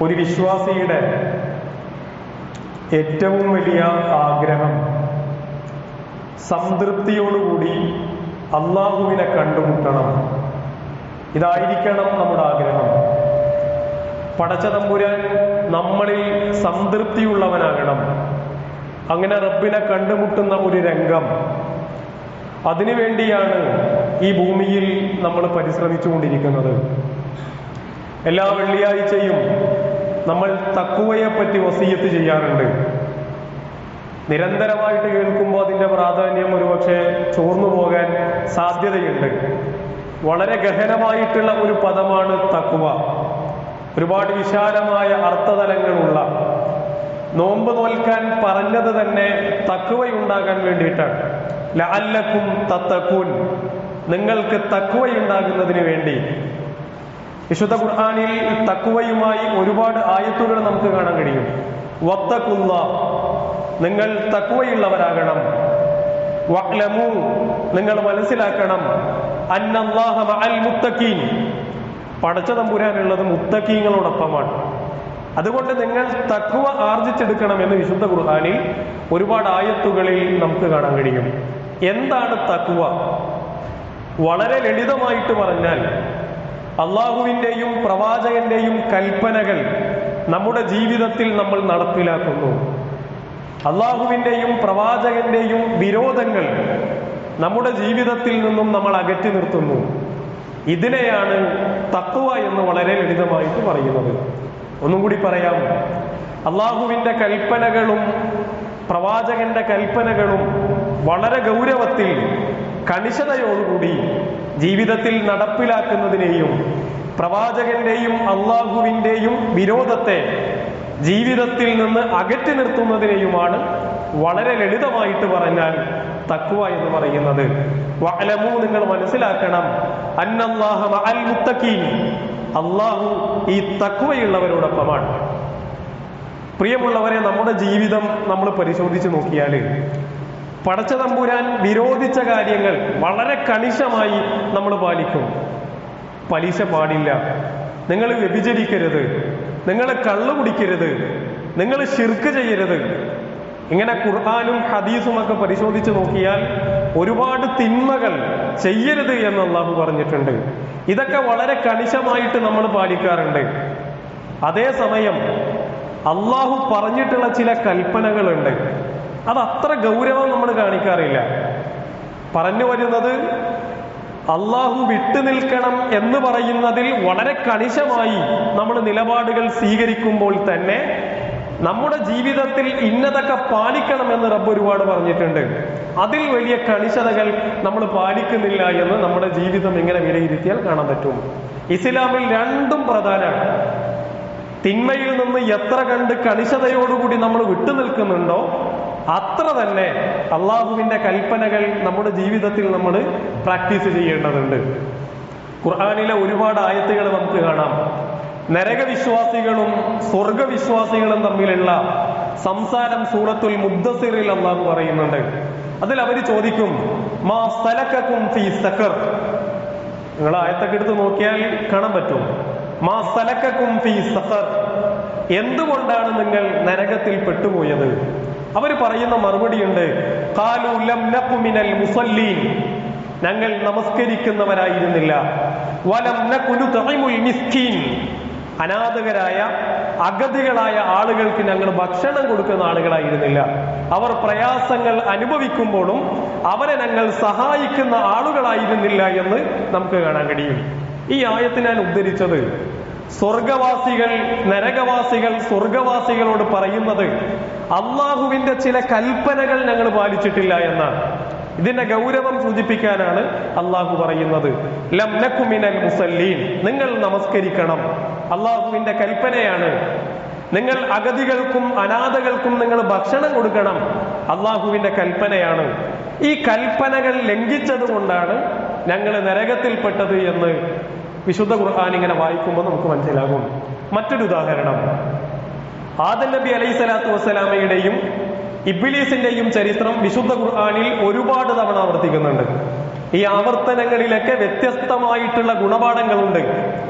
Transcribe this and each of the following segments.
ഒരു വിശ്വാസിയുടെ ഏറ്റവും വലിയ ആഗ്രഹം സംതൃപ്തിയോടുകൂടി അള്ളാഹുവിനെ കണ്ടുമുട്ടണം. ഇതായിരിക്കണം നമ്മുടെ ആഗ്രഹം. പടച്ച തമ്പുരാൻ നമ്മളിൽ സംതൃപ്തിയുള്ളവനാകണം. അങ്ങനെ റബ്ബിനെ കണ്ടുമുട്ടുന്ന ഒരു രംഗം, അതിനുവേണ്ടിയാണ് ഈ ഭൂമിയിൽ നമ്മൾ പരിശ്രമിച്ചുകൊണ്ടിരിക്കുന്നത്. എല്ലാ വെള്ളിയാഴ്ചയും നമ്മൾ തഖ്വയെ പറ്റി വസിയത്ത് ചെയ്യാറുണ്ട്. നിരന്തരമായിട്ട് കേൾക്കുമ്പോൾ അതിൻ്റെ പ്രാധാന്യം ഒരുപക്ഷെ ചോർന്നു പോകാൻ സാധ്യതയുണ്ട്. വളരെ ഗഹനമായിട്ടുള്ള ഒരു പദമാണ് തഖ്വ. ഒരുപാട് വിശാലമായ അർത്ഥതലങ്ങളുള്ള, നോമ്പ് നോൽക്കാൻ പറഞ്ഞത് തന്നെ തഖ്വയുണ്ടാകാൻ വേണ്ടിയിട്ടാണ്. ലഅല്ലക്കും തത്തഖൂൻ, നിങ്ങൾക്ക് തഖ്വയുണ്ടാകുന്നതിന് വേണ്ടി. വിശുദ്ധ ഖുർആനിൽ തഖ്വയുമായി ഒരുപാട് ആയത്തുകൾ നമുക്ക് കാണാൻ കഴിയും. വത്തഖുല്ലാഹ്, നിങ്ങൾ തഖ്വയുള്ളവരാകണം. വഅ്ലമൂ, നിങ്ങൾ മനസ്സിലാക്കണം. അന്നല്ലാഹ മഅൽ മുത്തഖീൻ, പടച്ച തമ്പുരാനുള്ളത് മുത്തഖീങ്ങളോടൊപ്പമാണ്. അതുകൊണ്ട് നിങ്ങൾ തഖ്വ ആർജിച്ചെടുക്കണം എന്ന് വിശുദ്ധ ഖുർആനിൽ ഒരുപാട് ആയത്തുകളിൽ നമുക്ക് കാണാൻ കഴിയും. എന്താണ് തഖ്വ? വളരെ ലളിതമായിട്ട് പറഞ്ഞാൽ, അള്ളാഹുവിൻ്റെയും പ്രവാചകന്റെയും കൽപ്പനകൾ നമ്മുടെ ജീവിതത്തിൽ നമ്മൾ നടപ്പിലാക്കുന്നു. അള്ളാഹുവിൻ്റെയും പ്രവാചകന്റെയും വിരോധങ്ങൾ നമ്മുടെ ജീവിതത്തിൽ നിന്നും നമ്മൾ അകറ്റി നിർത്തുന്നു. ഇതിനെയാണ് തഖ്വ എന്ന് വളരെ ലളിതമായിട്ട് പറയുന്നത്. ഒന്നും കൂടി പറയാം. അള്ളാഹുവിൻ്റെ കൽപ്പനകളും പ്രവാചകന്റെ കൽപ്പനകളും വളരെ ഗൗരവത്തിൽ കണിശതയോടുകൂടി ജീവിതത്തിൽ നടപ്പിലാക്കുന്നതിനെയും പ്രവാചകന്റെയും അള്ളാഹുവിൻ്റെയും വിരോധത്തെ ജീവിതത്തിൽ നിന്ന് അകറ്റി നിർത്തുന്നതിനെയുമാണ് വളരെ ലളിതമായിട്ട് പറഞ്ഞാൽ തഖ്വ എന്ന് പറയുന്നത്. വഅലമൂ, നിങ്ങൾ മനസ്സിലാക്കണം. അന്നല്ലാഹ മഅൽ മുത്തഖീൻ, അള്ളാഹു ഈ തഖ്വയുള്ളവരോടൊപ്പമാണ്. പ്രിയമുള്ളവരെ, നമ്മുടെ ജീവിതം നമ്മൾ പരിശോധിച്ച് നോക്കിയാൽ പടച്ച തമ്പുരാൻ വിരോധിച്ച കാര്യങ്ങൾ വളരെ കണിശമായി നമ്മൾ പാലിക്കും. പലിശ പാടില്ല, നിങ്ങൾ വ്യഭിചരിക്കരുത്, നിങ്ങൾ കള്ളു കുടിക്കരുത്, നിങ്ങൾ ശിർക്ക് ചെയ്യരുത്. ഇങ്ങനെ ഖുർആനും ഹദീസും ഒക്കെ പരിശോധിച്ച് നോക്കിയാൽ ഒരുപാട് തിന്മകൾ ചെയ്യരുത് എന്ന് അള്ളാഹു പറഞ്ഞിട്ടുണ്ട്. ഇതൊക്കെ വളരെ കണിശമായിട്ട് നമ്മൾ പാലിക്കാറുണ്ട്. അതേസമയം അള്ളാഹു പറഞ്ഞിട്ടുള്ള ചില കൽപ്പനകളുണ്ട്, അത് അത്ര ഗൗരവം നമ്മൾ കാണിക്കാറില്ല. പറഞ്ഞു വരുന്നത്, അള്ളാഹു വിട്ടുനിൽക്കണം എന്ന് പറയുന്നതിൽ വളരെ കണിശമായി നമ്മൾ നിലപാടുകൾ സ്വീകരിക്കുമ്പോൾ തന്നെ നമ്മുടെ ജീവിതത്തിൽ ഇന്നതൊക്കെ പാലിക്കണമെന്ന് റബ്ബ് ഒരുപാട് പറഞ്ഞിട്ടുണ്ട്. അതിൽ വലിയ കണിശതകൾ നമ്മൾ പാലിക്കുന്നില്ല എന്ന് നമ്മുടെ ജീവിതം എങ്ങനെ വിലയിരുത്തിയാൽ കാണാൻ പറ്റും. ഇസ്ലാമിൽ രണ്ടും പ്രധാനമാണ്. തിന്മയിൽ നിന്ന് എത്ര കണ്ട് കണിശതയോടുകൂടി നമ്മൾ വിട്ടുനിൽക്കുന്നുണ്ടോ അത്ര തന്നെ അള്ളാഹുവിന്റെ കൽപ്പനകൾ നമ്മുടെ ജീവിതത്തിൽ നമ്മൾ പ്രാക്ടീസ് ചെയ്യേണ്ടതുണ്ട്. ഖുർആനിലെ ഒരുപാട് ആയത്തുകൾ നമുക്ക് കാണാം. നരകവിശ്വാസികളും സ്വർഗവിശ്വാസികളും തമ്മിലുള്ള സംസാരം സൂറത്തുൽ മുദ്ദസിറിൽ അള്ളാഹു പറയുന്നുണ്ട്. അതിൽ അവർ ചോദിക്കും, മാ സലക്കക്കും ഫീ സഖർ. നിങ്ങൾ ആയത്തൊക്കെ എടുത്ത് നോക്കിയാൽ കാണാൻ പറ്റും. മാ സലക്കക്കും ഫീ സഖർ, എന്തുകൊണ്ടാണ് നിങ്ങൾ നരകത്തിൽ പെട്ടുപോയത്? അവർ പറയുന്ന മറുപടിയുണ്ട്, ഖാലു ലം നഖു മിനൽ മുസല്ലീൻ, ഞങ്ങൾ നമസ്കരിക്കുന്നവരായിരുന്നില്ല. വലം നഖു നുത്ഇമുൽ മിസ്കീൻ, അനാഥകരായ അഗതികളായ ആളുകൾക്ക് ഞങ്ങൾ ഭക്ഷണം കൊടുക്കുന്ന ആളുകളായിരുന്നില്ല. അവർ പ്രയാസങ്ങൾ അനുഭവിക്കുമ്പോഴും അവരെ ഞങ്ങൾ സഹായിക്കുന്ന ആളുകളായിരുന്നില്ല എന്ന് നമുക്ക് കാണാൻ കഴിയും. ഈ ആയത്ത് ഞാൻ ഉദ്ധരിച്ചത് സ്വർഗവാസികൾ നരകവാസികൾ സ്വർഗവാസികളോട് പറയുന്നത് അള്ളാഹുവിന്റെ ചില കൽപ്പനകൾ ഞങ്ങൾ പാലിച്ചിട്ടില്ല എന്നാണ്. ഇതിന്റെ ഗൗരവം സൂചിപ്പിക്കാനാണ് അള്ളാഹു പറയുന്നത്, ലം നഖു മിനൽ മുസല്ലീൻ, നിങ്ങൾ നമസ്കരിക്കണം, അള്ളാഹുവിന്റെ കൽപ്പനയാണ്. നിങ്ങൾ അഗതികൾക്കും അനാഥകൾക്കും നിങ്ങൾ ഭക്ഷണം കൊടുക്കണം, അള്ളാഹുവിന്റെ കൽപ്പനയാണ്. ഈ കൽപ്പനകൾ ലംഘിച്ചത് കൊണ്ടാണ് ഞങ്ങൾ നരകത്തിൽപ്പെട്ടത് എന്ന് വിശുദ്ധ ഖുർആൻ ഇങ്ങനെ വായിക്കുമ്പോൾ നമുക്ക് മനസ്സിലാകും. മറ്റൊരു ഉദാഹരണം, ആദം നബി അലൈഹി സ്വലാത്തു വസ്സലാമയുടെയും ഇബ്ലീസിന്റെയും ചരിത്രം വിശുദ്ധ ഖുർആനിൽ ഒരുപാട് തവണ ആവർത്തിക്കുന്നുണ്ട്. ഈ ആവർത്തനങ്ങളിലൊക്കെ വ്യത്യസ്തമായിട്ടുള്ള ഗുണപാഠങ്ങളുണ്ട്.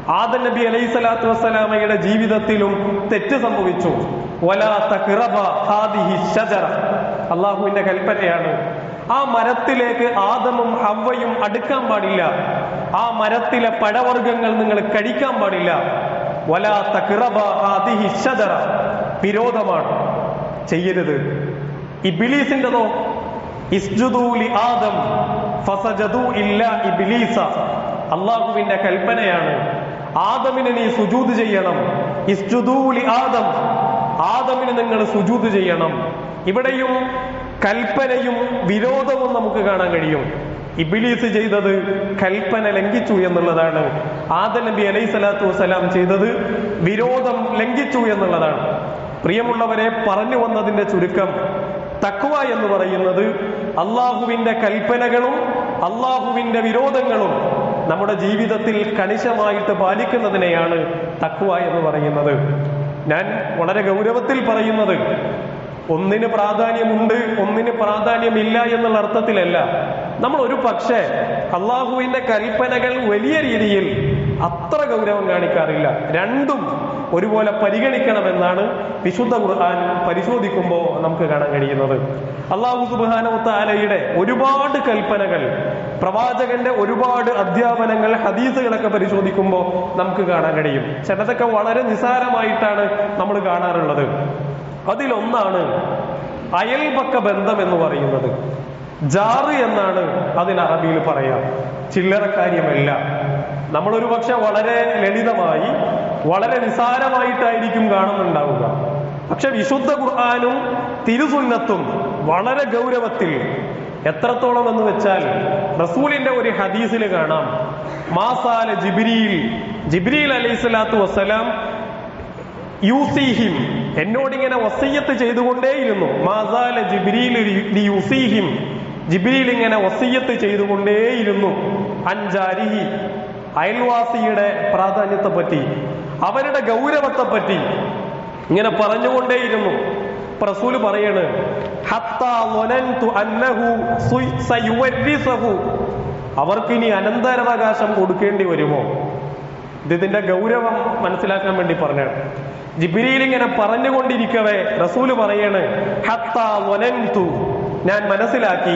ആദം നബി അലൈഹി സ്വലാത്തു വസ്സലാമയുടെ ജീവിതത്തിലും തെറ്റ് സംഭവിച്ചു. വലാ തഖ്റബ ഹാദിഹി ഷജറ, അള്ളാഹുവിന്റെ കൽപ്പനയാണ്. ആ മരത്തിലേക്ക് ആദമും ഹവ്വയും അടുക്കാൻ പാടില്ല. ആ മരത്തിലെ പഴവർഗ്ഗങ്ങൾ നിങ്ങൾ കഴിക്കാൻ പാടില്ല. വലാ തഖ്റബ ഹാദിഹി ഷജറ, വിരോധമാണ്, ചെയ്യരുത്. ഇബ്ലീസിന്റെതോ ഇസ്ജുദൂ ലി ആദം ഫസജദൂ ഇല്ലാ ഇബ്ലീസ, അള്ളാഹുവിന്റെ കൽപ്പനയാണ്, ആദമിന് നീ സുജൂദ് ചെയ്യണം. ഇസ്ജുദൂ ലി ആദം, ആദമിന് നിങ്ങൾ സുജൂദ് ചെയ്യണം. ഇവിടെയും കൽപ്പനയും വിരോധവും നമുക്ക് കാണാൻ കഴിയും. ഇബ്ലീസ് ചെയ്തത് കൽപ്പന ലംഘിച്ചു എന്നുള്ളതാണ്. ആദം നബി അലൈഹി സ്വലാത്തു വസ്സലാം ചെയ്തത് വിരോധം ലംഘിച്ചു എന്നുള്ളതാണ്. പ്രിയമുള്ളവരെ, പറഞ്ഞു വന്നതിന്റെ ചുരുക്കം, തഖ്വ എന്ന് പറയുന്നത് അള്ളാഹുവിന്റെ കൽപ്പനകളും അള്ളാഹുവിന്റെ വിരോധങ്ങളും നമ്മുടെ ജീവിതത്തിൽ കണിശമായിട്ട് പാലിക്കുന്നതിനെയാണ് തഖ്വ എന്ന് പറയുന്നത്. ഞാൻ വളരെ ഗൗരവത്തിൽ പറയുന്നത് ഒന്നിന് പ്രാധാന്യമുണ്ട് ഒന്നിന് പ്രാധാന്യമില്ല എന്നുള്ള അർത്ഥത്തിലല്ല. നമ്മൾ ഒരു പക്ഷേ അള്ളാഹുവിന്റെ കൽപ്പനകൾ വലിയ രീതിയിൽ അത്ര ഗൗരവം കാണിക്കാറില്ല. രണ്ടും ഒരുപോലെ പരിഗണിക്കണമെന്നാണ് വിശുദ്ധ ഖുർആൻ പരിശോധിക്കുമ്പോൾ നമുക്ക് കാണാൻ കഴിയുന്നത്. അല്ലാഹു സുബ്ഹാനഹു വ തആലയുടെ ഒരുപാട് കൽപ്പനകൾ, പ്രവാചകന്റെ ഒരുപാട് അധ്യാപനങ്ങൾ, ഹദീസുകളൊക്കെ പരിശോധിക്കുമ്പോൾ നമുക്ക് കാണാൻ കഴിയും. ചിലതൊക്കെ വളരെ നിസ്സാരമായിട്ടാണ് നമ്മൾ കാണാറുള്ളത്. അതിലൊന്നാണ് അയൽപക്ക ബന്ധം എന്ന് പറയുന്നത്. ജാറ് എന്നാണ് അതിന് അറബിയിൽ പറയാം. ചില്ലറ കാര്യമല്ല. നമ്മളൊരു പക്ഷെ വളരെ ലളിതമായി വളരെ നിസാരമായിട്ടായിരിക്കും കാണുന്നുണ്ടാവുക. പക്ഷെ വിശുദ്ധ ഖുർആനും തിരുസുന്നത്തും വളരെ ഗൗരവത്തിൽ, എത്രത്തോളം എന്ന് വെച്ചാൽ റസൂലിന്റെ ഒരു ഹദീസിൽ കാണാം, മാസാല ജിബ്രീൽ അലൈഹി സ്വലാത്തു വസ്സലാം യൂസിഹിം, എന്നോടിങ്ങനെ വസിയ്യത്ത് ചെയ്തുകൊണ്ടേയിരുന്നു. മാസാല യൂസിഹിം, ജിബ്രീൽ ഇങ്ങനെ വസിയ്യത്ത് ചെയ്തുകൊണ്ടേയിരുന്നു. അൻജാരിഹി, അയൽവാസിയുടെ പ്രാധാന്യത്തെ പറ്റി, അവരുടെ ഗൗരവത്തെ പറ്റി ഇങ്ങനെ പറഞ്ഞുകൊണ്ടേയിരുന്നു. റസൂല് പറയാണ്, ഹത്താ വനൻതു അന്നഹു സയുവരിസഹു, അവർക്കിനി അനന്തരാവകാശം കൊടുക്കേണ്ടി വരുമോ? ഇതിന്റെ ഗൗരവം മനസ്സിലാക്കാൻ വേണ്ടി പറഞ്ഞാണ്. ജിബ്രീൽ ഇങ്ങനെ പറഞ്ഞുകൊണ്ടിരിക്കവേ റസൂല് പറയാണ്, ഹത്താ വനൻതു, ഞാൻ മനസ്സിലാക്കി,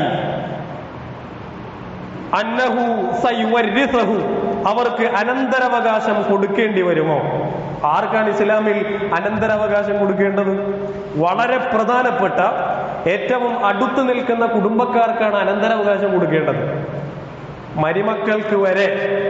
അന്നഹു സയുവരിസഹു, അവർക്ക് അനന്തരാവകാശം കൊടുക്കേണ്ടി വരുമോ? ആർക്കാണ് ഇസ്ലാമിൽ അനന്തരാവകാശം കൊടുക്കേണ്ടത്? വളരെ പ്രധാനപ്പെട്ട ഏറ്റവും അടുത്ത് നിൽക്കുന്ന കുടുംബക്കാർക്കാണ് അനന്തരാവകാശം കൊടുക്കേണ്ടത്. മരുമക്കൾക്ക് വരെ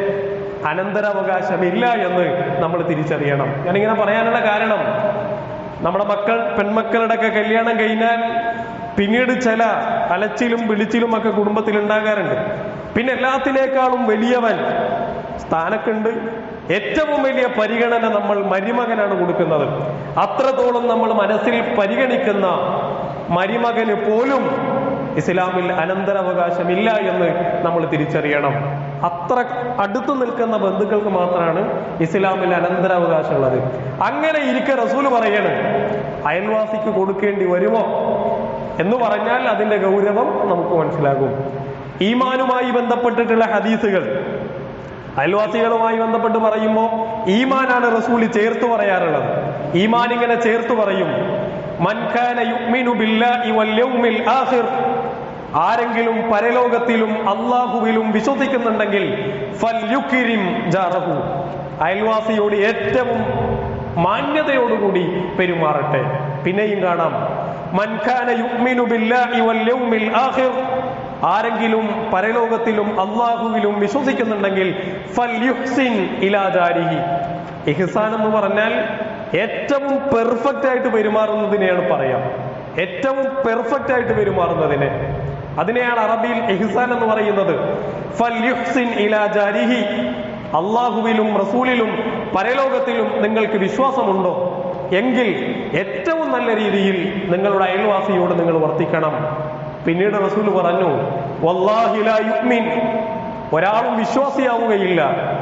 അനന്തരാവകാശമില്ല എന്ന് നമ്മൾ തിരിച്ചറിയണം. ഞാനിങ്ങനെ പറയാനുള്ള കാരണം, നമ്മുടെ പെൺമക്കളുടെ ഒക്കെ കല്യാണം കഴിഞ്ഞാൽ പിന്നീട് ചില അലച്ചിലും വിളിച്ചിലും ഒക്കെ കുടുംബത്തിൽ ഉണ്ടാകാറുണ്ട്. പിന്നെ എല്ലാത്തിനേക്കാളും വലിയവൻ സ്ഥാനക്കുണ്ട്. ഏറ്റവും വലിയ പരിഗണന നമ്മൾ മരുമകനാണ് കൊടുക്കുന്നത്. അത്രത്തോളം നമ്മൾ മനസ്സിൽ പരിഗണിക്കുന്ന മരുമകന് പോലും ഇസ്ലാമിൽ അനന്തരാവകാശമില്ല എന്ന് നമ്മൾ തിരിച്ചറിയണം. അത്ര അടുത്തു നിൽക്കുന്ന ബന്ധുക്കൾക്ക് മാത്രമാണ് ഇസ്ലാമിൽ അനന്തരാവകാശമുള്ളത്. അങ്ങനെ ഇരിക്കെ റസൂല് പറയാണ്, അയൽവാസിക്ക് കൊടുക്കേണ്ടി വരുമോ എന്ന് പറഞ്ഞാൽ അതിന്റെ ഗൗരവം നമുക്ക് മനസ്സിലാകും. ഈമാനുമായി ബന്ധപ്പെട്ടിട്ടുള്ള ഹദീസുകൾ അയൽവാസികളുമായി ബന്ധപ്പെട്ട് പറയുമ്പോൾ ഈമാനാണ് റസൂല് ചേർത്ത് പറയാറുള്ളത്. ഈമാൻ ഇങ്ങനെ ചേർത്ത് പറയും, മൻ കാന യുഅ്മിനു ബില്ലാഹി വൽ യൗമിൽ ആഖിർ, ആരെങ്കിലും പരലോകത്തിലും അല്ലാഹുവിലും വിശ്വസിക്കുന്നുണ്ടെങ്കിൽ ഫൽയുക്രിം ജാറഹു, അയൽവാസിയോട് ഏറ്റവും മാന്യതയോടുകൂടി പെരുമാറട്ടെ. പിന്നെയും കാണാം, മൻ കാന യുഅ്മിനു ബില്ലാഹി വൽ യൗമിൽ ആഖിർ, ആരെങ്കിലും പരലോകത്തിലും അല്ലാഹുവിലും വിശ്വസിക്കുന്നുണ്ടെങ്കിൽ ഫൽയുഹ്സിൻ ഇലാ ജാരിഹി. ഇഹ്സാൻ എന്ന് പറഞ്ഞാൽ ഏറ്റവും പെർഫെക്റ്റ് ആയിട്ട് പെരുമാറുന്നതിനെയാണ് പറയാം. ഏറ്റവും പെർഫെക്റ്റ് ആയിട്ട് പെരുമാറുന്നതിനെ, അതിനെയാണ് അറബിയിൽ ഇഹ്സാൻ എന്ന് പറയുന്നത്. ഫൽയുഹ്സിൻ ഇലാ ജാരിഹി, അല്ലാഹുവിലും റസൂലിലും പരലോകത്തിലും നിങ്ങൾക്ക് വിശ്വാസമുണ്ടോ എങ്കിൽ ഏറ്റവും നല്ല രീതിയിൽ നിങ്ങളുടെ അയൽവാസിയോട് നിങ്ങൾ വർത്തിക്കണം. പിന്നീട് റസൂൽ പറഞ്ഞു, വല്ലാഹി ലാ യുഅ്മിൻ, ഒരാളും വിശ്വാസിയാവുകയില്ല.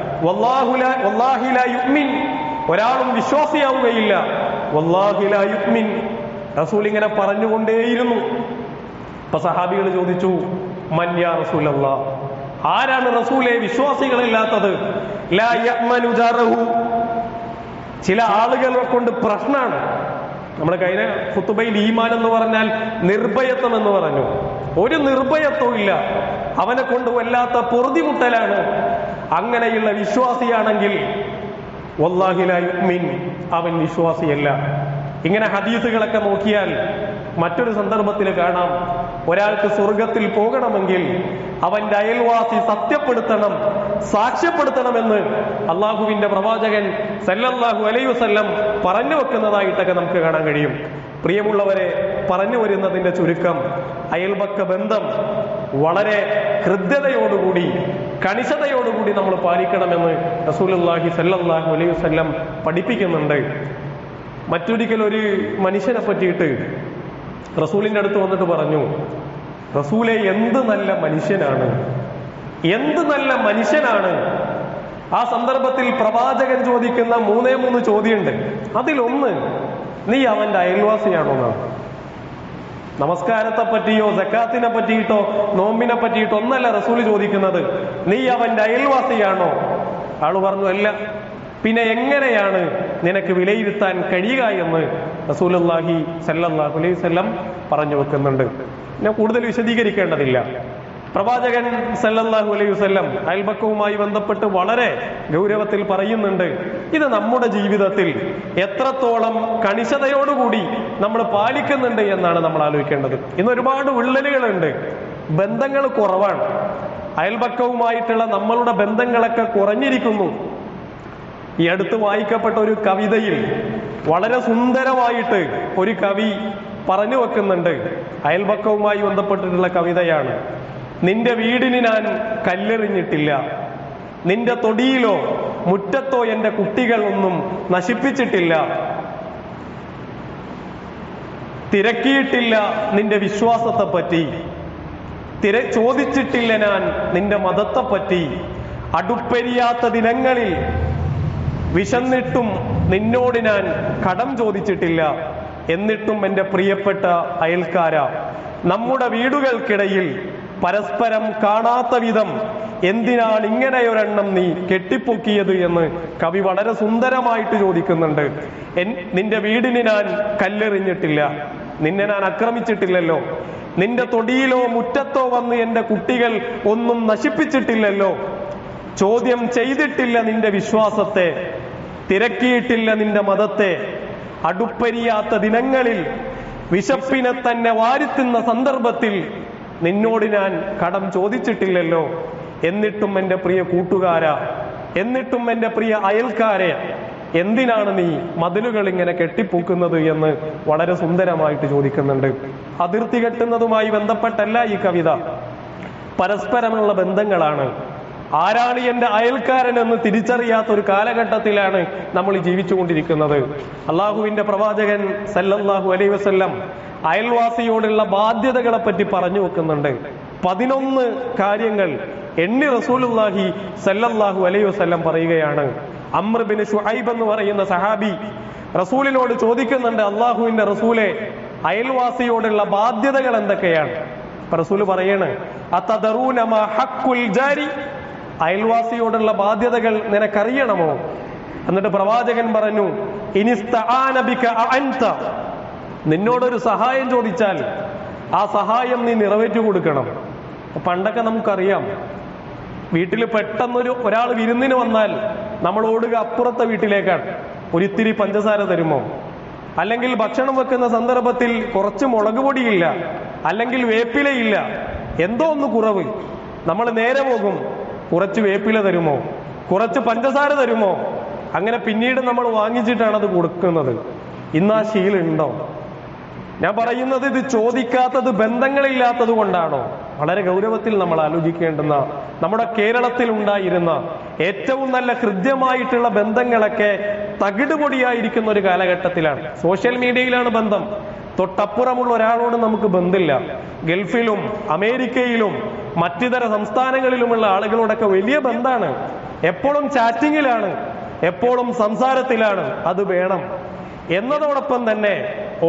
വല്ലാഹി ലാ യുഅ്മിൻ, ഒരാളും വിശ്വാസിയാവുകയില്ല. വല്ലാഹി ലാ യുഅ്മിൻ, റസൂൽ ഇങ്ങനെ പറഞ്ഞുകൊണ്ടേയിരുന്നു. അപ്പൊ സഹാബികൾ ചോദിച്ചു, മൻ യാ റസൂലല്ലാഹ്, ആരാണ് റസൂലെ വിശ്വാസികളില്ലാത്തത് ലാ യഅ്മനു ജാറഹു. ചില ആളുകളെ കൊണ്ട് പ്രശ്നമാണ്. നമ്മൾ കഴിഞ്ഞ ഖുതുബയിൽ ഈമാൻ എന്ന് പറഞ്ഞാൽ നിർഭയത്വം എന്ന് പറഞ്ഞു. ഒരു നിർഭയത്വം ഇല്ല, അവനെ കൊണ്ട് വല്ലാത്ത പൊറുതിമുട്ടലാണ്. അങ്ങനെയുള്ള വിശ്വാസിയാണെങ്കിൽ വല്ലാഹി ലാ യുഅ്മിൻ, അവൻ വിശ്വാസിയല്ല. ഇങ്ങനെ ഹദീസുകളൊക്കെ നോക്കിയാൽ മറ്റൊരു സന്ദർഭത്തിൽ കാണാം, ഒരാൾക്ക് സ്വർഗത്തിൽ പോകണമെങ്കിൽ അവന്റെ അയൽവാസി സത്യപ്പെടുത്തണം, സാക്ഷ്യപ്പെടുത്തണമെന്ന് അള്ളാഹുവിന്റെ പ്രവാചകൻ സല്ലല്ലാഹു അലൈഹി വസല്ലം പറഞ്ഞു വെക്കുന്നതായിട്ടൊക്കെ നമുക്ക് കാണാൻ കഴിയും. പ്രിയമുള്ളവരെ, പറഞ്ഞു വരുന്നതിന്റെ ചുരുക്കം, അയൽപക്ക ബന്ധം വളരെ ഹൃദ്യതയോടുകൂടി കണിശതയോടുകൂടി നമ്മൾ പാലിക്കണമെന്ന് റസൂലുള്ളാഹി സല്ലല്ലാഹു അലൈഹി വസല്ലം പഠിപ്പിക്കുന്നുണ്ട്. മറ്റൊരിക്കൽ ഒരു മനുഷ്യനെ പറ്റിയിട്ട് റസൂലിന്റെ അടുത്ത് വന്നിട്ട് പറഞ്ഞു, റസൂലെ എന്ത് നല്ല മനുഷ്യനാണ്, എന്ത് നല്ല മനുഷ്യനാണ്. ആ സന്ദർഭത്തിൽ പ്രവാചകൻ ചോദിക്കുന്ന 3 ചോദ്യമുണ്ട്. അതിലൊന്ന്, നീ അവന്റെ അയൽവാസിയാണോ എന്നാണ്. നമസ്കാരത്തെ പറ്റിയോ സക്കാത്തിനെ പറ്റിയിട്ടോ നോമ്പിനെ പറ്റിയിട്ടോ ഒന്നല്ല റസൂല് ചോദിക്കുന്നത്, നീ അവന്റെ അയൽവാസിയാണോ? ആള് പറഞ്ഞു അല്ല. പിന്നെ എങ്ങനെയാണ് നിനക്ക് വിലയിരുത്താൻ കഴിയുക എന്ന് റസൂലുള്ളാഹി സല്ലല്ലാഹു അലൈഹി വസല്ലം പറഞ്ഞു വെക്കുന്നുണ്ട്. ഞാൻ കൂടുതൽ വിശദീകരിക്കേണ്ടതില്ല. പ്രവാചകൻ സല്ലല്ലാഹു അലൈഹി വസല്ലം അയൽപക്കവുമായി ബന്ധപ്പെട്ട് വളരെ ഗൗരവത്തിൽ പറയുന്നുണ്ട്. ഇത് നമ്മുടെ ജീവിതത്തിൽ എത്രത്തോളം കണിശതയോടുകൂടി നമ്മൾ പാലിക്കുന്നുണ്ട് എന്നാണ് നമ്മൾ ആലോചിക്കേണ്ടത്. ഇന്ന് ഒരുപാട് വിള്ളലുകളുണ്ട്, ബന്ധങ്ങൾ കുറവാണ്. അയൽപക്കവുമായിട്ടുള്ള നമ്മളുടെ ബന്ധങ്ങളൊക്കെ കുറഞ്ഞിരിക്കുന്നു. ഈ അടുത്ത് വായിക്കപ്പെട്ട ഒരു കവിതയിൽ വളരെ സുന്ദരമായിട്ട് ഒരു കവി പറഞ്ഞു വെക്കുന്നുണ്ട്. അയൽപക്കവുമായി ബന്ധപ്പെട്ടിട്ടുള്ള കവിതയാണ്. നിന്റെ വീടിന് ഞാൻ കല്ലെറിഞ്ഞിട്ടില്ല, നിന്റെ തൊടിയിലോ മുറ്റത്തോ എന്റെ കുട്ടികൾ ഒന്നും നശിപ്പിച്ചിട്ടില്ല, തിരക്കിയിട്ടില്ല നിന്റെ വിശ്വാസത്തെ പറ്റി, ചോദിച്ചിട്ടില്ല ഞാൻ നിന്റെ മതത്തെ പറ്റി, അടുപ്പെരിയാത്ത ദിനങ്ങളിൽ വിശന്നിട്ടും നിന്നോട് ഞാൻ കടം ചോദിച്ചിട്ടില്ല. എന്നിട്ടും എന്റെ പ്രിയപ്പെട്ട അയൽക്കാര, നമ്മുടെ വീടുകൾക്കിടയിൽ പരസ്പരം കാണാത്ത വിധം എന്തിനാണ് ഇങ്ങനെയൊരെണ്ണം നീ കെട്ടിപ്പൊക്കിയത് എന്ന് കവി വളരെ സുന്ദരമായിട്ട് ചോദിക്കുന്നുണ്ട്. നിന്റെ വീടിന് ഞാൻ കല്ലെറിഞ്ഞിട്ടില്ല, നിന്നെ ഞാൻ ആക്രമിച്ചിട്ടില്ലല്ലോ, നിന്റെ തൊടിയിലോ മുറ്റത്തോ വന്ന് എന്റെ കുട്ടികൾ ഒന്നും നശിപ്പിച്ചിട്ടില്ലല്ലോ, ചോദ്യം ചെയ്തിട്ടില്ല നിന്റെ വിശ്വാസത്തെ, തിരക്കിയിട്ടില്ല നിന്റെ മതത്തെ, അടുപ്പരിയാത്ത ദിനങ്ങളിൽ വിശപ്പിനെ തന്നെ വാരിത്തുന്ന സന്ദർഭത്തിൽ നിന്നോട് ഞാൻ കടം ചോദിച്ചിട്ടില്ലല്ലോ. എന്നിട്ടും എന്റെ പ്രിയ കൂട്ടുകാരാ, എന്നിട്ടും എന്റെ പ്രിയ അയൽക്കാരെ, എന്തിനാണ് നീ മതിലുകൾ ഇങ്ങനെ കെട്ടിപ്പൂക്കുന്നത് എന്ന് വളരെ സുന്ദരമായിട്ട് ചോദിക്കുന്നുണ്ട്. അതിർത്തി കെട്ടുന്നതുമായി ബന്ധപ്പെട്ടല്ല ഈ കവിത, പരസ്പരമുള്ള ബന്ധങ്ങളാണ്. ആരാണ് എന്റെ അയൽക്കാരൻ എന്ന് തിരിച്ചറിയാത്ത ഒരു കാലഘട്ടത്തിലാണ് നമ്മൾ ജീവിച്ചുകൊണ്ടിരിക്കുന്നത്. അള്ളാഹുവിന്റെ പ്രവാചകൻ സല്ലല്ലാഹു അലൈഹി വസല്ലം അയൽവാസിയോടുള്ള ബാധ്യതകളെ പറ്റി പറഞ്ഞു വെക്കുന്നുണ്ട്. 11 കാര്യങ്ങൾ എണ്ണി റസൂലുള്ളാഹി സല്ലല്ലാഹു അലൈഹി വസല്ലം പറയുകയാണ്. അംർ ബിൻ ശുഐബ് എന്ന് പറയുന്ന സഹാബി റസൂലിനോട് ചോദിക്കുന്നുണ്ട്, അള്ളാഹുവിന്റെ റസൂലെ, അയൽവാസിയോടുള്ള ബാധ്യതകൾ എന്തൊക്കെയാണ്? റസൂല് പറയാണ്, അതദറൂന മാ ഹഖ്ഖുൽ ജാരി, അയൽവാസിയോടുള്ള ബാധ്യതകൾ നിനക്കറിയണമോ? എന്നിട്ട് പ്രവാചകൻ പറഞ്ഞു, ഇനിസ്തആന ബിക അഅൻത, നിന്നോടൊരു സഹായം ചോദിച്ചാൽ ആ സഹായം നീ നിറവേറ്റി കൊടുക്കണം. പണ്ടൊക്കെ നമുക്കറിയാം, വീട്ടിൽ പെട്ടെന്നൊരു ഒരാൾ വിരുന്നിന് വന്നാൽ നമ്മൾ ഓടുക അപ്പുറത്തെ വീട്ടിലേക്കാണ്. ഒരിത്തിരി പഞ്ചസാര തരുമോ? അല്ലെങ്കിൽ ഭക്ഷണം വെക്കുന്ന സന്ദർഭത്തിൽ കുറച്ച് മുളക് പൊടിയില്ല, അല്ലെങ്കിൽ വേപ്പിലയില്ല, എന്തോ ഒന്ന് കുറവ്, നമ്മൾ നേരെ പോകും, കുറച്ച് വേപ്പില തരുമോ, കുറച്ച് പഞ്ചസാര തരുമോ? അങ്ങനെ പിന്നീട് നമ്മൾ വാങ്ങിച്ചിട്ടാണ് അത് കൊടുക്കുന്നത്. ഇന്ന് ആ ശീലമുണ്ടോ? ഞാൻ പറയുന്നത്, ഇത് ചോദിക്കാത്തത് ബന്ധങ്ങളില്ലാത്തത് കൊണ്ടാണോ? വളരെ ഗൗരവത്തിൽ നമ്മൾ ആലോചിക്കേണ്ടുന്ന, നമ്മുടെ കേരളത്തിൽ ഉണ്ടായിരുന്ന ഏറ്റവും നല്ല ഹൃദ്യമായിട്ടുള്ള ബന്ധങ്ങളൊക്കെ തകിടുപൊടിയായിരിക്കുന്ന ഒരു കാലഘട്ടത്തിലാണ്. സോഷ്യൽ മീഡിയയിലാണ് ബന്ധം. തൊട്ടപ്പുറമുള്ള ഒരാളോട് നമുക്ക് ബന്ധമില്ല. ഗൾഫിലും അമേരിക്കയിലും മറ്റിതര സംസ്ഥാനങ്ങളിലുമുള്ള ആളുകളോടൊക്കെ വലിയ ബന്ധമാണ്. എപ്പോഴും ചാറ്റിങ്ങിലാണ്, എപ്പോഴും സംസാരത്തിലാണ്. അത് വേണം എന്നതോടൊപ്പം തന്നെ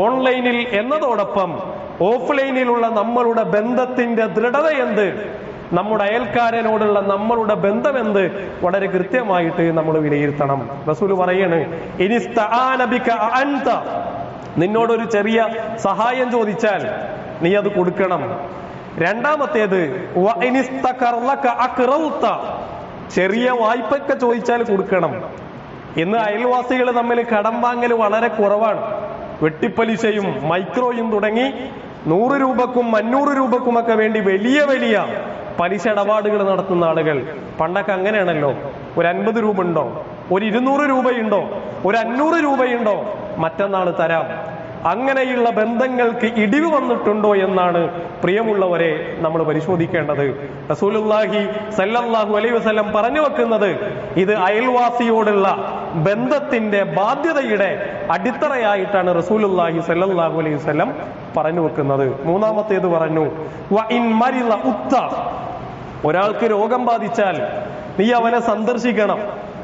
ഓൺലൈനിൽ എന്നതോടൊപ്പം ഓഫ്ലൈനിലുള്ള നമ്മളുടെ ബന്ധത്തിന്റെ ദൃഢത എന്ത്, നമ്മുടെ അയൽക്കാരനോടുള്ള നമ്മളുടെ ബന്ധമെന്ത് വളരെ കൃത്യമായിട്ട് നമ്മൾ വിലയിരുത്തണം. റസൂല് പറയാണ്, ഇനിസ്തആന ബിക അൻത, നിന്നോടൊരു ചെറിയ സഹായം ചോദിച്ചാൽ നീ അത് കൊടുക്കണം. രണ്ടാമത്തേത് വഇനിസ്തഖർലക അഖറൗത, ചെറിയ വായ്പൊക്കെ ചോദിച്ചാൽ കൊടുക്കണം. ഇന്ന് അയൽവാസികൾ തമ്മിൽ കടം വാങ്ങൽ വളരെ കുറവാണ്. വെട്ടിപ്പലിശയും മൈക്രോയും തുടങ്ങി 100 രൂപക്കും 500 രൂപക്കുമൊക്കെ വേണ്ടി വലിയ വലിയ പലിശ ഇടപാടുകൾ നടത്തുന്ന ആളുകൾ. പണ്ടൊക്കെ അങ്ങനെയാണല്ലോ, ഒരു 50 രൂപ ഉണ്ടോ, ഒരു 200 രൂപയുണ്ടോ, ഒരു 500 രൂപയുണ്ടോ, മറ്റന്നാൾ തരാം. അങ്ങനെയുള്ള ബന്ധങ്ങൾക്ക് ഇടിവ് വന്നിട്ടുണ്ടോ എന്നാണ് പ്രിയമുള്ളവരെ നമ്മൾ പരിശോധിക്കേണ്ടത്. റസൂലുള്ളാഹി സല്ലല്ലാഹു അലൈഹി വസല്ലം പറഞ്ഞു വെക്കുന്നത് ഇത് അയൽവാസിയോടുള്ള ബന്ധത്തിന്റെ ബാധ്യതയുടെ അടിത്തറയായിട്ടാണ് റസൂലുള്ളാഹി സല്ലല്ലാഹു അലൈഹി വസല്ലം പറഞ്ഞു വെക്കുന്നത്. മൂന്നാമത്തേത് പറഞ്ഞു വഇൻ മരിള ഉത്ത, ഒരാൾക്ക് രോഗം ബാധിച്ചാൽ നീ അവനെ സന്ദർശിക്കണം.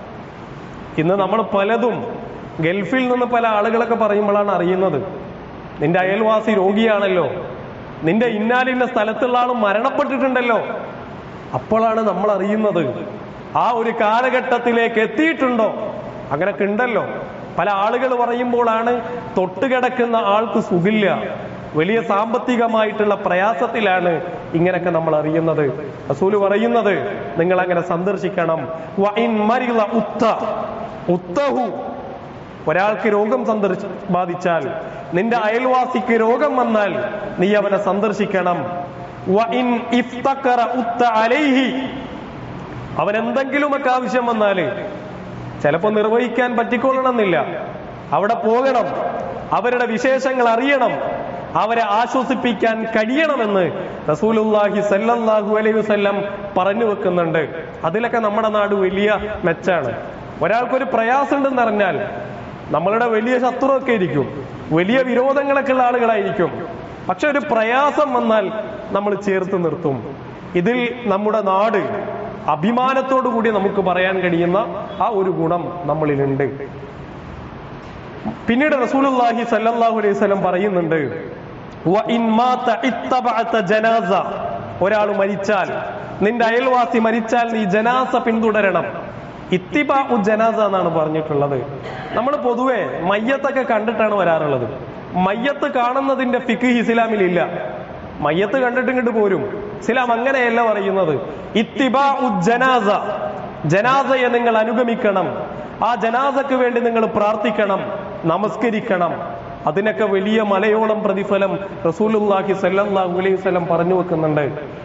ഇന്ന് നമ്മൾ പലതും ഗൾഫിൽ നിന്ന് പല ആളുകളൊക്കെ പറയുമ്പോഴാണ് അറിയുന്നത്, നിന്റെ അയൽവാസി രോഗിയാണല്ലോ, നിന്റെ ഇന്നാലിന്ന സ്ഥലത്തുള്ള ആൾ മരണപ്പെട്ടിട്ടുണ്ടല്ലോ. അപ്പോഴാണ് നമ്മൾ അറിയുന്നത് ആ ഒരു കാലഘട്ടത്തിലേക്ക് എത്തിയിട്ടുണ്ടോ. അങ്ങനൊക്കെ ഉണ്ടല്ലോ. പല ആളുകൾ പറയുമ്പോഴാണ് തൊട്ടുകിടക്കുന്ന ആൾക്ക് സുഖില്ല, വലിയ സാമ്പത്തികമായിട്ടുള്ള പ്രയാസത്തിലാണ്, ഇങ്ങനെയൊക്കെ നമ്മൾ അറിയുന്നത്. റസൂല് പറയുന്നത് നിങ്ങൾ അങ്ങനെ സന്ദർശിക്കണം. വഇൻ മരിള ഉത്ത ഉത്തഹു, ഒരാൾക്ക് രോഗം ബാധിച്ചാൽ, നിന്റെ അയൽവാസിക്ക് രോഗം വന്നാൽ നീ അവനെ സന്ദർശിക്കണം. വഇൻ ഇഫ്തഖറ ഉത്ത അലൈഹി, അവൻ എന്തെങ്കിലുമൊക്കെ ആവശ്യം വന്നാല് ചിലപ്പോ നിർവഹിക്കാൻ പറ്റിക്കൊള്ളണമെന്നില്ല, അവിടെ പോകണം, അവരുടെ വിശേഷങ്ങൾ അറിയണം, അവരെ ആശ്വസിപ്പിക്കാൻ കഴിയണമെന്ന് റസൂലുള്ളാഹി സല്ലല്ലാഹു അലൈഹി വസല്ലം പറഞ്ഞു വെക്കുന്നുണ്ട്. അതിലൊക്കെ നമ്മുടെ നാട് വലിയ മെച്ചാണ്. ഒരാൾക്കൊരു പ്രയാസം ഉണ്ടെന്ന് അറിഞ്ഞാൽ നമ്മളുടെ വലിയ ശത്രുവൊക്കെ ആയിരിക്കും, വലിയ വിരോധങ്ങളൊക്കെ ഉള്ള ആളുകളായിരിക്കും, പക്ഷെ ഒരു പ്രയാസം വന്നാൽ നമ്മൾ ചേർത്ത് നിർത്തും. ഇതിൽ നമ്മുടെ നാട് അഭിമാനത്തോടു കൂടി നമുക്ക് പറയാൻ കഴിയുന്ന ആ ഒരു ഗുണം നമ്മളിലുണ്ട്. പിന്നീട് റസൂലുള്ളാഹി സല്ലല്ലാഹു അലൈഹി വസല്ലം പറയുന്നുണ്ട് വഇൻ മാത ഇത്തബഅത ജനാസ, ഒരാൾ മരിച്ചാൽ, നിന്റെ അയൽവാസി മരിച്ചാൽ നീ ജനാസ പിന്തുടരണം. ഇത്തിബാഉ ജനാസ എന്നാണ് പറഞ്ഞിട്ടുള്ളത്. നമ്മൾ പൊതുവെ മയ്യത്തൊക്കെ കണ്ടിട്ടാണ് വരാറുള്ളത്. മയ്യത്ത് കാണുന്നതിന്റെ ഫിഖ് ഇസ്ലാമിലില്ല. മയ്യത്ത് കണ്ടിട്ട് ഇങ്ങോട്ട് പോരും. ഇസ്ലാം അങ്ങനെയല്ല പറയുന്നത്. ഇത്തിബാഉ ജനാസ, ജനാസയെ നിങ്ങൾ അനുഗമിക്കണം, ആ ജനാസക്ക് വേണ്ടി നിങ്ങൾ പ്രാർത്ഥിക്കണം, നമസ്കരിക്കണം. അതിനൊക്കെ വലിയ മലയോളം പ്രതിഫലം റസൂലുള്ളാഹി സല്ലല്ലാഹു അലൈഹി വസല്ലം പറഞ്ഞു വെക്കുന്നുണ്ട്.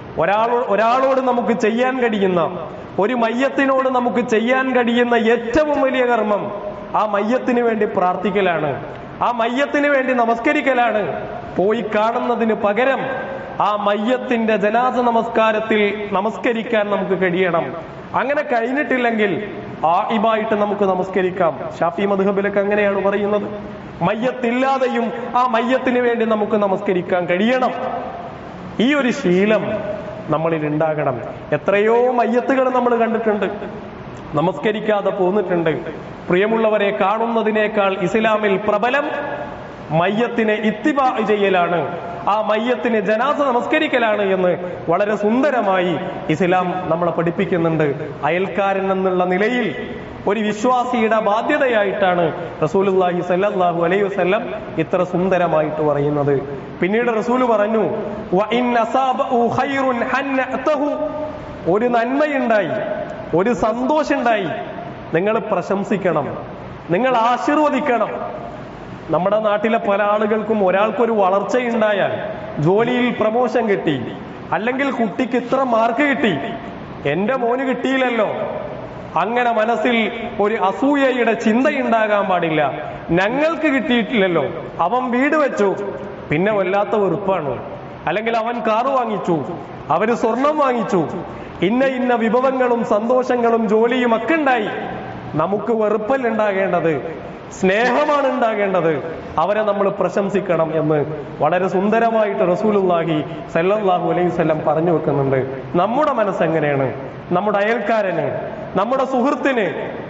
ഒരാളോട് നമുക്ക് ചെയ്യാൻ കഴിയുന്ന, ഒരു മയ്യത്തിനോട് നമുക്ക് ചെയ്യാൻ കഴിയുന്ന ഏറ്റവും വലിയ കർമ്മം ആ മയ്യത്തിന് വേണ്ടി പ്രാർത്ഥിക്കലാണ്, ആ മയ്യത്തിന് വേണ്ടി നമസ്കരിക്കലാണ്. പോയി കാണുന്നതിന് പകരം ആ മയ്യത്തിന്റെ ജനാസ നമസ്കാരത്തിൽ നമസ്കരിക്കാൻ നമുക്ക് കഴിയണം. അങ്ങനെ കഴിഞ്ഞിട്ടില്ലെങ്കിൽ ആയിബായിട്ട് നമുക്ക് നമസ്കരിക്കാം. ഷാഫി മദ്ഹബിലൊക്കെ അങ്ങനെയാണ് പറയുന്നത്. മയ്യത്തില്ലാതെയും ആ മയ്യത്തിന് വേണ്ടി നമുക്ക് നമസ്കരിക്കാൻ കഴിയണം. ഈ ഒരു ശീലം നമ്മളിൽ ഉണ്ടാകണം. എത്രയോ മയ്യത്തുകൾ നമ്മൾ കണ്ടിട്ടുണ്ട്, നമസ്കരിക്കാതെ പോന്നിട്ടുണ്ട്. പ്രിയമുള്ളവരെ, കാണുന്നതിനേക്കാൾ ഇസ്ലാമിൽ പ്രബലം മയ്യത്തിനെ ഇത്തിബാ ചെയ്യലാണ്, ആ മയ്യത്തിന് ജനാസ നമസ്കരിക്കലാണ് എന്ന് വളരെ സുന്ദരമായി ഇസ്ലാം നമ്മളെ പഠിപ്പിക്കുന്നുണ്ട്. അയൽക്കാരൻ എന്നുള്ള നിലയിൽ ഒരു വിശ്വാസിയുടെ ബാധ്യതയായിട്ടാണ് റസൂലുള്ളാഹി സല്ലല്ലാഹു അലൈഹി വസല്ലം ഇത്ര സുന്ദരമായിട്ട് പറയുന്നത്. പിന്നീട് റസൂല് പറഞ്ഞു വഇൻ അസാബഹു ഖൈറുൻ ഹന്നഅതഹു, ഒരു നന്മയുണ്ടായി, ഒരു സന്തോഷമുണ്ടായി, നിങ്ങൾ പ്രശംസിക്കണം, നിങ്ങൾ ആശീർവദിക്കണം. നമ്മുടെ നാട്ടിലെ പല ആളുകൾക്കും ഒരാൾക്കൊരു വളർച്ചയുണ്ടായാൽ, ജോലിയിൽ പ്രമോഷൻ കിട്ടി, അല്ലെങ്കിൽ കുട്ടിക്ക് ഇത്ര മാർക്ക് കിട്ടി, എന്റെ മോന് കിട്ടിയില്ലല്ലോ, അങ്ങനെ മനസ്സിൽ ഒരു അസൂയയുടെ ചിന്തയുണ്ടാകാൻ പാടില്ല. ഞങ്ങൾക്ക് കിട്ടിയിട്ടില്ലല്ലോ, അവൻ വീട് വെച്ചു, പിന്നെ വല്ലാത്ത വെറുപ്പാണ്. അല്ലെങ്കിൽ അവൻ കാറ് വാങ്ങിച്ചു, അവര് സ്വർണം വാങ്ങിച്ചു, ഇന്ന വിഭവങ്ങളും സന്തോഷങ്ങളും ജോലിയും ഒക്കെ ഉണ്ടായി. നമുക്ക് വെറുപ്പല്ല ഉണ്ടാകേണ്ടത്, സ്നേഹമാണ് ഉണ്ടാകേണ്ടത്. അവരെ നമ്മൾ പ്രശംസിക്കണം എന്ന് വളരെ സുന്ദരമായിട്ട് റസൂലുള്ളാഹി സല്ലല്ലാഹു അലൈഹി വസല്ലം പറഞ്ഞു വെക്കുന്നുണ്ട്. നമ്മുടെ മനസ്സെങ്ങനെയാണ്? നമ്മുടെ അയൽക്കാരന്, നമ്മുടെ സുഹൃത്തിന്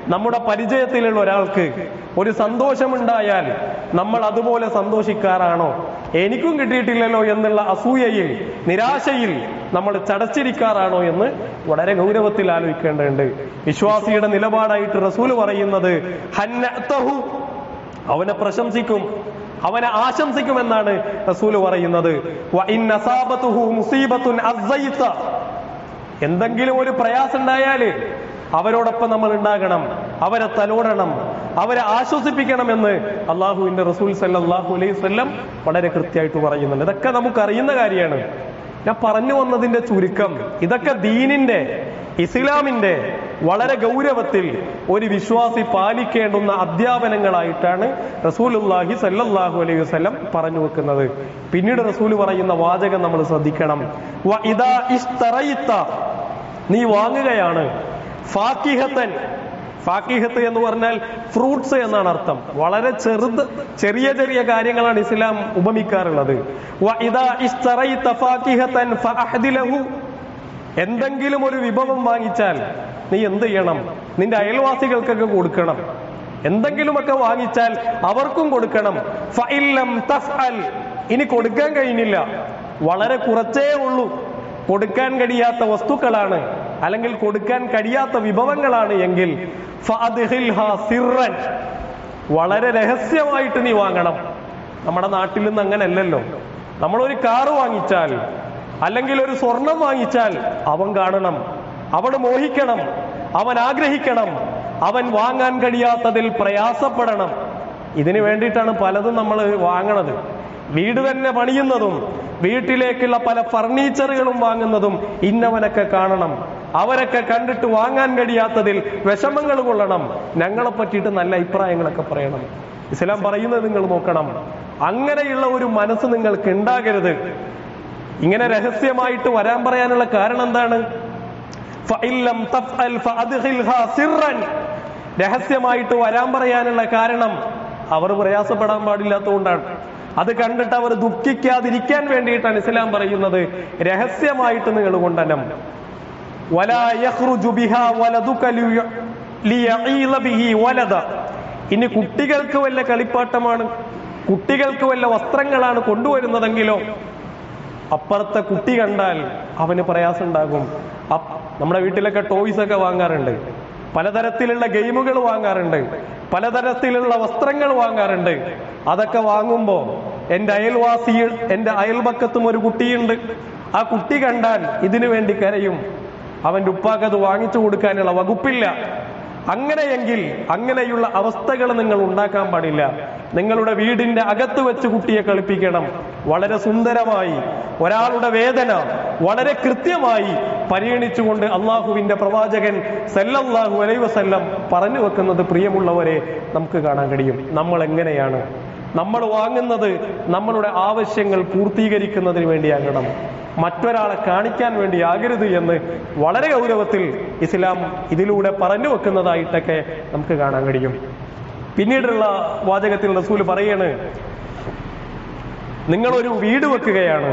നമ്മുടെ പരിചയത്തിലുള്ള ഒരാൾക്ക് ഒരു സന്തോഷമുണ്ടായാൽ നമ്മൾ അതുപോലെ സന്തോഷിക്കാറാണോ? എനിക്കും കിട്ടിയിട്ടില്ലല്ലോ എന്നുള്ള അസൂയയിൽ, നിരാശയിൽ നമ്മൾ ചടച്ചിരിക്കാറാണോ എന്ന് വളരെ ഗൗരവത്തിൽ ആലോചിക്കേണ്ടതുണ്ട്. വിശ്വാസിയുടെ നിലപാടായിട്ട് റസൂല് പറയുന്നത് ഹന്നഅതഹു, അവനെ പ്രശംസിക്കും, അവനെ ആശംസിക്കുമെന്നാണ് റസൂല് പറയുന്നത്. വ ഇൻ അസാബതുഹു മുസീബത്തുൻ അസ്സൈത, എന്തെങ്കിലും ഒരു പ്രയാസം ഉണ്ടായാല് അവരോടൊപ്പം നമ്മൾ ഉണ്ടാകണം, അവരെ തലോടണം, അവരെ ആശ്വസിപ്പിക്കണമെന്ന് അള്ളാഹുവിന്റെ റസൂൽ സല്ലല്ലാഹു അലൈഹി വസല്ലം വളരെ കൃത്യമായിട്ട് പറയുന്നുണ്ട്. ഇതൊക്കെ നമുക്കറിയുന്ന കാര്യമാണ്. ഞാൻ പറഞ്ഞു വന്നതിന്റെ ചുരുക്കം, ഇതൊക്കെ ദീനിന്റെ, ഇസ്ലാമിന്റെ വളരെ ഗൗരവത്തിൽ ഒരു വിശ്വാസി പാലിക്കേണ്ടുന്ന അധ്യാപനങ്ങളായിട്ടാണ് റസൂലുള്ളാഹി സല്ലല്ലാഹു അലൈഹി വസല്ലം പറഞ്ഞു വെക്കുന്നത്. പിന്നീട് റസൂല് പറയുന്ന വാചകം നമ്മൾ ശ്രദ്ധിക്കണം. വ ഇദാ ഇസ്തറൈത, നീ വാങ്ങുകയാണ്, ഫാക്കിഹത്തൻ, ഫാക്കിഹത്ത് എന്ന് പറഞ്ഞാൽ ഫ്രൂട്ട്സ് എന്നാണ് അർത്ഥം. വളരെ ചെറിയ ചെറിയ കാര്യങ്ങളാണ് ഇസ്ലാം ഉപമിക്കാറുള്ളത്. വ ഇദാ ഇസ്തറൈത ഫാക്കിഹത്തൻ ഫഅഹ്ദി ലഹു, എന്തെങ്കിലും ഒരു വിഭവം വാങ്ങിച്ചാൽ നീ എന്ത് ചെയ്യണം? നിന്റെ അയൽവാസികൾക്കൊക്കെ കൊടുക്കണം. എന്തെങ്കിലുമൊക്കെ വാങ്ങിച്ചാൽ അവർക്കും കൊടുക്കണം. ഫഇല്ലം തഫ്അൽ, ഇനി കൊടുക്കാൻ കഴിയുന്നില്ല, വളരെ കുറച്ചേ ഉള്ളൂ, കൊടുക്കാൻ കഴിയാത്ത വസ്തുക്കളാണ് അല്ലെങ്കിൽ കൊടുക്കാൻ കഴിയാത്ത വിഭവങ്ങളാണ് എങ്കിൽ ഫഅദ്ഖിൽഹാ സിർറൻ, വളരെ രഹസ്യമായിട്ട് നീ വാങ്ങണം. നമ്മുടെ നാട്ടിൽ നിന്ന് അങ്ങനെയല്ലല്ലോ. നമ്മളൊരു കാറ് വാങ്ങിച്ചാൽ അല്ലെങ്കിൽ ഒരു സ്വർണം വാങ്ങിച്ചാൽ അവൻ കാണണം, അവൻ മോഹിക്കണം, അവൻ ആഗ്രഹിക്കണം, അവൻ വാങ്ങാൻ കഴിയാത്തതിൽ പ്രയാസപ്പെടണം. ഇതിനു വേണ്ടിയിട്ടാണ് പലതും നമ്മൾ വാങ്ങണത്. വീട് തന്നെ പണിയുന്നതും വീട്ടിലേക്കുള്ള പല ഫർണിച്ചറുകളും വാങ്ങുന്നതും ഇന്നവനൊക്കെ കാണണം, അവരൊക്കെ കണ്ടിട്ട് വാങ്ങാൻ കഴിയാത്തതിൽ വിഷമങ്ങൾ കൊള്ളണം, ഞങ്ങളെ പറ്റിയിട്ട് നല്ല അഭിപ്രായങ്ങളൊക്കെ പറയണം. ഇസ്ലാം പറയുന്നത് നിങ്ങൾ നോക്കണം. അങ്ങനെയുള്ള ഒരു മനസ്സ് നിങ്ങൾക്ക് ഉണ്ടാകരുത്. ഇങ്ങനെ രഹസ്യമായിട്ട് വരാൻ പറയാനുള്ള കാരണം എന്താണ്? ഫഇല്ലം തഫ്അൽ ഫഅദ്ഖിൽഹാ സിർറൻ, രഹസ്യമായിട്ട് വരാൻ പറയാനുള്ള കാരണം അവർ പ്രയാസപ്പെടാൻ പാടില്ലാത്തതുകൊണ്ടാണ്. അത് കണ്ടിട്ട് അവർ ദുഃഖിക്കാതിരിക്കാൻ വേണ്ടിയിട്ടാണ് ഇസ്ലാം പറയുന്നത് രഹസ്യമായിട്ട് നിങ്ങൾ കൊണ്ടുവരണം. വലാ യഖ്റുജു ബിഹാ വലദുക ലിയഈല ബിഹി വലദ, ഇനി കുട്ടികൾക്ക് വല്ല കളിപ്പാട്ടമാണ്, കുട്ടികൾക്ക് വല്ല വസ്ത്രങ്ങളാണ് കൊണ്ടുവരുന്നതെങ്കിലോ അപ്പുറത്തെ കുട്ടി കണ്ടാൽ അവന് പ്രയാസം ഉണ്ടാകും. നമ്മുടെ വീട്ടിലൊക്കെ ടോയ്സ് ഒക്കെ വാങ്ങാറുണ്ട്, പലതരത്തിലുള്ള ഗെയിമുകൾ വാങ്ങാറുണ്ട്, പലതരത്തിലുള്ള വസ്ത്രങ്ങൾ വാങ്ങാറുണ്ട്. അതൊക്കെ വാങ്ങുമ്പോ എന്റെ അയൽപക്കത്തും ഒരു കുട്ടിയുണ്ട്, ആ കുട്ടി കണ്ടാൽ ഇതിനു വേണ്ടി കരയും, അവന്റെ ഉപ്പാക്കത് വാങ്ങിച്ചു കൊടുക്കാനുള്ള വകുപ്പില്ല. അങ്ങനെയെങ്കിൽ അങ്ങനെയുള്ള അവസ്ഥകൾ നിങ്ങൾ ഉണ്ടാക്കാൻ പാടില്ല. നിങ്ങളുടെ വീടിന്റെ അകത്ത് വെച്ച് കുട്ടിയെ കളിപ്പിക്കണം. വളരെ സുന്ദരമായി ഒരാളുടെ വേദന വളരെ കൃത്യമായി പരിഗണിച്ചുകൊണ്ട് അള്ളാഹുവിന്റെ പ്രവാചകൻ സല്ലല്ലാഹു അലൈഹി വസല്ലം പറഞ്ഞു വെക്കുന്നത് പ്രിയമുള്ളവരെ നമുക്ക് കാണാൻ കഴിയും. നമ്മൾ എങ്ങനെയാണ് നമ്മൾ വാങ്ങുന്നത്? നമ്മളുടെ ആവശ്യങ്ങൾ പൂർത്തീകരിക്കുന്നതിന് വേണ്ടിയാകണം, മറ്റൊരാളെ കാണിക്കാൻ വേണ്ടി ആകരുത് എന്ന് വളരെ ഗൗരവത്തിൽ ഇസ്ലാം ഇതിലൂടെ പറഞ്ഞു വെക്കുന്നതായിട്ടൊക്കെ നമുക്ക് കാണാൻ കഴിയും. പിന്നീടുള്ള വാചകത്തിൽ റസൂല് പറയാണ്, നിങ്ങളൊരു വീട് വെക്കുകയാണ്,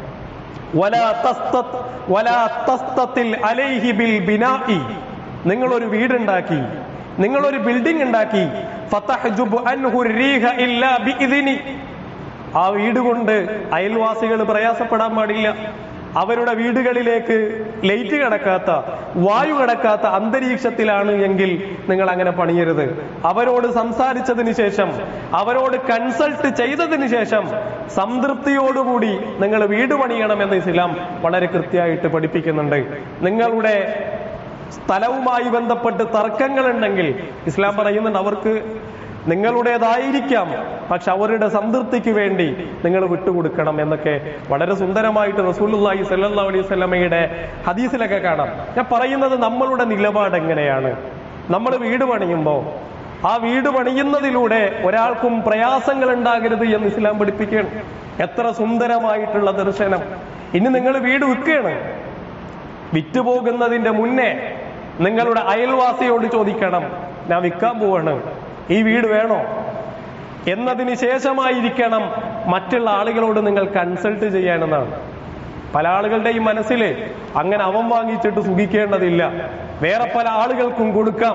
വലാ തസ്തത്തിൽ അലൈഹി ബിൽ ബിനാഇ, നിങ്ങളൊരു വീടുണ്ടാക്കി, നിങ്ങളൊരു ബിൽഡിംഗ് ഉണ്ടാക്കി, ഫതഹ്ജുബു അൻഹു റീഹ ഇല്ലാ ബിഇദ്നി, ആ വീട് കൊണ്ട് അയൽവാസികൾ പ്രയാസപ്പെടാൻ പാടില്ല. അവരുടെ വീടുകളിലേക്ക് ലൈറ്റ് കടക്കാത്ത, വായു കടക്കാത്ത അന്തരീക്ഷത്തിലാണ് എങ്കിൽ നിങ്ങൾ അങ്ങനെ പണിയരുത്. അവരോട് സംസാരിച്ചതിന് ശേഷം, അവരോട് കൺസൾട്ട് ചെയ്തതിന് ശേഷം സംതൃപ്തിയോടുകൂടി നിങ്ങൾ വീട് പണിയണമെന്ന് ഇസ്ലാം വളരെ കൃത്യമായിട്ട് പഠിപ്പിക്കുന്നുണ്ട്. നിങ്ങളുടെ സ്ഥലവുമായി ബന്ധപ്പെട്ട് തർക്കങ്ങളുണ്ടെങ്കിൽ ഇസ്ലാം പറയുന്നുണ്ട് അവർക്ക് നിങ്ങളുടേതായിരിക്കാം, പക്ഷെ അവരുടെ സംതൃപ്തിക്ക് വേണ്ടി നിങ്ങൾ വിട്ടുകൊടുക്കണം എന്നൊക്കെ വളരെ സുന്ദരമായിട്ട് റസൂലുള്ളാഹി സ്വല്ലല്ലാഹു അലൈഹി വസല്ലമയുടെ ഹദീസിലൊക്കെ കാണാം. ഞാൻ പറയുന്നത് നമ്മളുടെ നിലപാട് എങ്ങനെയാണ്? നമ്മൾ വീട് പണിയുമ്പോൾ ആ വീട് പണിയുന്നതിലൂടെ ഒരാൾക്കും പ്രയാസങ്ങൾ ഉണ്ടാകരുത് എന്ന് ഇസ്ലാം പഠിപ്പിക്കുകയാണ്. എത്ര സുന്ദരമായിട്ടുള്ള ദർശനം! ഇനി നിങ്ങൾ വീട് വിൽക്കുകയാണ്, വിറ്റുപോകുന്നതിന്റെ മുന്നേ നിങ്ങളുടെ അയൽവാസിയോട് ചോദിക്കണം, ഞാൻ വിൽക്കാൻ പോവാണ്, ഈ വീട് വേണോ എന്നതിന് ശേഷമായിരിക്കണം മറ്റുള്ള ആളുകളോട് നിങ്ങൾ കൺസൾട്ട് ചെയ്യാനെന്നാണ്. പല ആളുകളുടെയും മനസ്സിൽ അങ്ങനെ അവൻ വാങ്ങിച്ചിട്ട് സുഖിക്കേണ്ടതില്ല, വേറെ പല ആളുകൾക്കും കൊടുക്കാം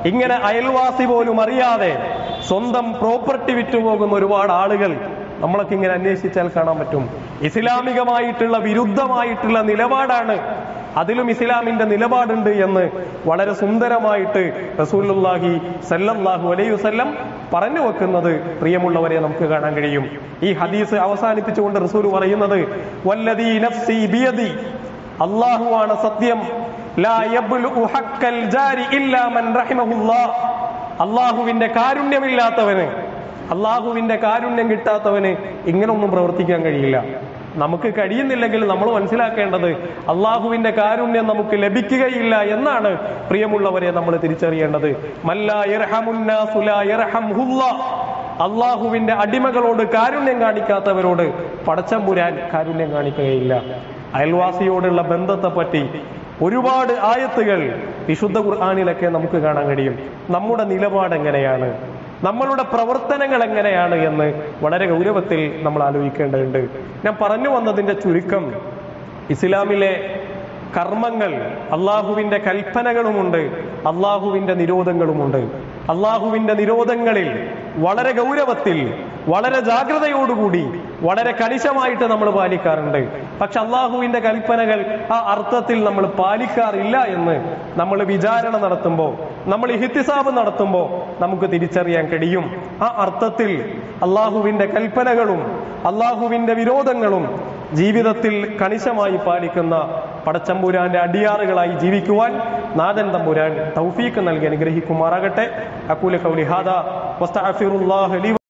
ഇങ്ങനെ അയൽവാസി പോലും അറിയാതെ സ്വന്തം പ്രോപ്പർട്ടി വിറ്റുപോകുന്ന ഒരുപാട് ആളുകൾ നമ്മളൊക്കെ ഇങ്ങനെ അന്വേഷിച്ചാൽ കാണാൻ പറ്റും. ഇസ്ലാമികമായിട്ടുള്ള വിരുദ്ധമായിട്ടുള്ള നിലപാടാണ്, അതിലും ഇസ്ലാമിന്റെ നിലപാടുണ്ട് എന്ന് വളരെ സുന്ദരമായിട്ട് റസൂലുള്ളാഹി സല്ലല്ലാഹു അലൈഹി വസല്ലം പറഞ്ഞു വെക്കുന്നത് പ്രിയമുള്ളവരെ നമുക്ക് കാണാൻ കഴിയും. ഈ ഹദീസ് അവസാനിപ്പിച്ചുകൊണ്ട് റസൂൽ പറയുന്നത്, വല്ലദീ നഫ്സി ബിയദി, അല്ലാഹുവാണ് സത്യം, ലാ യബ്ലുഉ ഹഖ്കൽ ജാരി ഇല്ലാ മൻ റഹിമഹുല്ലാഹ്, അല്ലാഹുവിന്റെ കാരുണ്യമില്ലാത്തവന്, അല്ലാഹുവിന്റെ കാരുണ്യം കിട്ടാത്തവന് ഇങ്ങനൊന്നും പ്രവർത്തിക്കാൻ കഴിയില്ല. നമുക്ക് കഴിയുന്നില്ലെങ്കിൽ നമ്മൾ മനസ്സിലാക്കേണ്ടത് അള്ളാഹുവിന്റെ കാരുണ്യം നമുക്ക് ലഭിക്കുകയില്ല എന്നാണ് പ്രിയമുള്ളവരെ നമ്മൾ തിരിച്ചറിയേണ്ടത്. മല്ലാ യർഹമുന്നാസു ലാ യർഹംഹുല്ലാഹ്, അള്ളാഹുവിന്റെ അടിമകളോട് കാരുണ്യം കാണിക്കാത്തവരോട് പടച്ചമ്പുരാൻ കാരുണ്യം കാണിക്കുകയില്ല. അയൽവാസിയോടുള്ള ബന്ധത്തെ പറ്റി ഒരുപാട് ആയത്തുകൾ വിശുദ്ധ ഖുർആനിലൊക്കെ നമുക്ക് കാണാൻ കഴിയും. നമ്മുടെ നിലപാട് എങ്ങനെയാണ്, നമ്മളുടെ പ്രവർത്തനങ്ങൾ എങ്ങനെയാണ് എന്ന് വളരെ ഗൗരവത്തിൽ നമ്മൾ ആലോചിക്കേണ്ടതുണ്ട്. ഞാൻ പറഞ്ഞു വന്നതിന്റെ ചുരുക്കം, ഇസ്ലാമിലെ കർമ്മങ്ങൾ അള്ളാഹുവിന്റെ കൽപ്പനകളുമുണ്ട്, അള്ളാഹുവിന്റെ നിരോധങ്ങളുമുണ്ട്. അള്ളാഹുവിന്റെ നിരോധങ്ങളിൽ വളരെ ഗൗരവത്തിൽ, വളരെ ജാഗ്രതയോടുകൂടി, വളരെ കണിശമായിട്ട് നമ്മൾ പാലിക്കാറുണ്ട്. പക്ഷെ അള്ളാഹുവിന്റെ കൽപ്പനകൾ ആ അർത്ഥത്തിൽ നമ്മൾ പാലിക്കാറില്ല എന്ന് നമ്മൾ വിചാരണ നടത്തുമ്പോൾ, നമ്മൾ ഇഹ്തിസാബ് നടത്തുമ്പോൾ നമുക്ക് തിരിച്ചറിയാൻ കഴിയും. ആ അർത്ഥത്തിൽ അള്ളാഹുവിന്റെ കൽപ്പനകളും അള്ളാഹുവിന്റെ വിരോധങ്ങളും ജീവിതത്തിൽ കണിശമായി പാലിക്കുന്ന പടച്ചമ്പുരാന്റെ അടിയാറുകളായി ജീവിക്കുവാൻ നാഥൻ തമ്പുരാൻ തൗഫീഖ് നൽകി അനുഗ്രഹിക്കുമാറാകട്ടെ. അഖൂലു ഖൗലി ഹാദാ വസ്തഗ്ഫിറുല്ലാഹ ലി